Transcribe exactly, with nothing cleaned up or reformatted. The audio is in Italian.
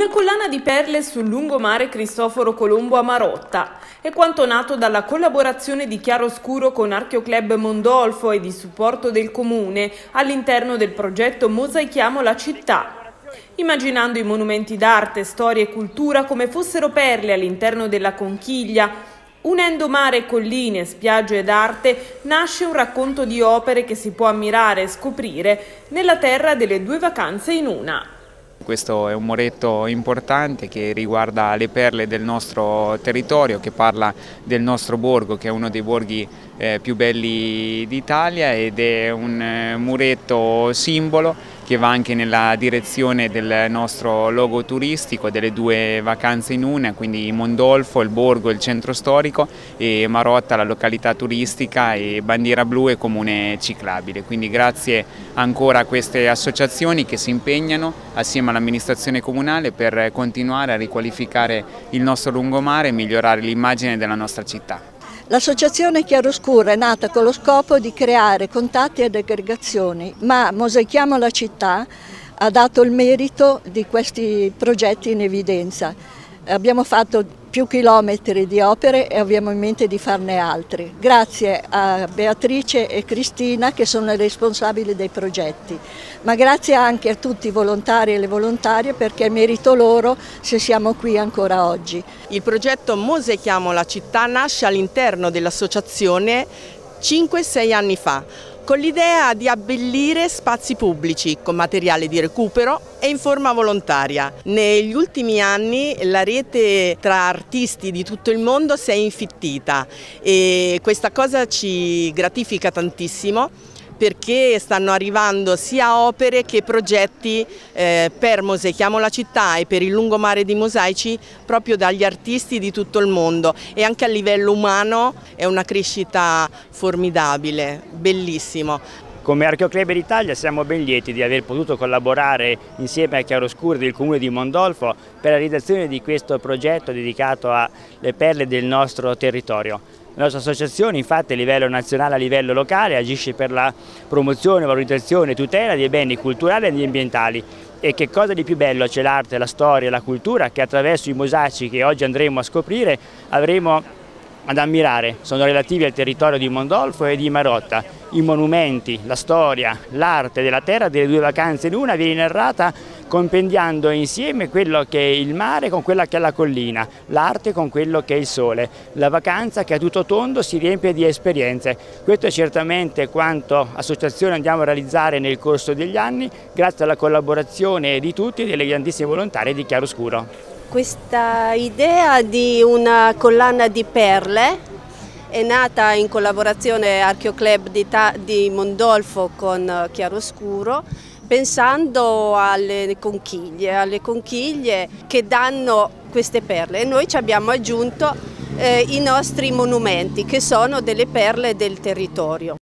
Una collana di perle sul lungomare Cristoforo Colombo a Marotta è quanto nato dalla collaborazione di Chiaroscuro con Archeoclub Mondolfo e di supporto del Comune all'interno del progetto Mosaichiamo la città. Immaginando i monumenti d'arte, storia e cultura come fossero perle all'interno della conchiglia, unendo mare, colline, spiagge ed arte, nasce un racconto di opere che si può ammirare e scoprire nella terra delle due vacanze in una. Questo è un muretto importante che riguarda le perle del nostro territorio, che parla del nostro borgo, che è uno dei borghi eh, più belli d'Italia, ed è un eh, muretto simbolo che va anche nella direzione del nostro logo turistico, delle due vacanze in una, quindi Mondolfo, il borgo, il centro storico, e Marotta, la località turistica, e Bandiera Blu e comune ciclabile. Quindi grazie ancora a queste associazioni che si impegnano assieme all'amministrazione comunale per continuare a riqualificare il nostro lungomare e migliorare l'immagine della nostra città. L'associazione Chiaroscuro è nata con lo scopo di creare contatti ed aggregazioni, ma Mosaichiamo la città ha dato il merito di questi progetti in evidenza. Abbiamo fatto più chilometri di opere e abbiamo in mente di farne altri, grazie a Beatrice e Cristina che sono le responsabili dei progetti, ma grazie anche a tutti i volontari e le volontarie, perché è merito loro se siamo qui ancora oggi. Il progetto Mosaichiamo la città nasce all'interno dell'associazione cinque sei anni fa, con l'idea di abbellire spazi pubblici con materiale di recupero e in forma volontaria. Negli ultimi anni la rete tra artisti di tutto il mondo si è infittita e questa cosa ci gratifica tantissimo, perché stanno arrivando sia opere che progetti eh, per Mosaichiamo la città e per il lungomare di mosaici proprio dagli artisti di tutto il mondo, e anche a livello umano è una crescita formidabile, bellissimo. Come Archeoclub d'Italia siamo ben lieti di aver potuto collaborare insieme a Chiaroscuro del Comune di Mondolfo per la realizzazione di questo progetto dedicato alle perle del nostro territorio. La nostra associazione infatti a livello nazionale e a livello locale agisce per la promozione, valorizzazione e tutela dei beni culturali e ambientali. E che cosa di più bello c'è l'arte, la storia e la cultura che attraverso i mosaici che oggi andremo a scoprire avremo ad ammirare. Sono relativi al territorio di Mondolfo e di Marotta. I monumenti, la storia, l'arte della terra delle due vacanze in una viene narrata compendiando insieme quello che è il mare con quella che è la collina, l'arte con quello che è il sole, la vacanza che a tutto tondo si riempie di esperienze. Questo è certamente quanto associazione andiamo a realizzare nel corso degli anni, grazie alla collaborazione di tutti e delle grandissime volontarie di Chiaroscuro. Questa idea di una collana di perle è nata in collaborazione Archeoclub di Mondolfo con Chiaroscuro, pensando alle conchiglie, alle conchiglie che danno queste perle, e noi ci abbiamo aggiunto eh, i nostri monumenti che sono delle perle del territorio.